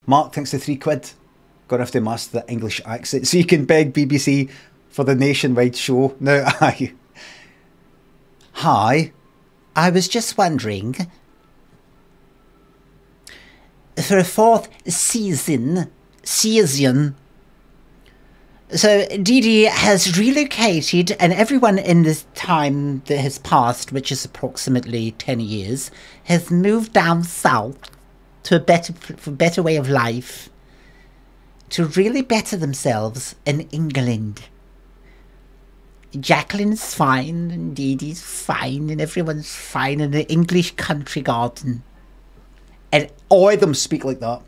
Mark thinks the £3. Gonna have to master the English accent so you can beg BBC for the nationwide show. Now, aye. Hi, I was just wondering, for a fourth season, so Dee Dee has relocated, and everyone in this time that has passed, which is approximately 10 years, has moved down south to a better way of life, to really better themselves in England. Jacqueline's fine, and Dee Dee's fine, and everyone's fine in the English country garden. And all of them speak like that.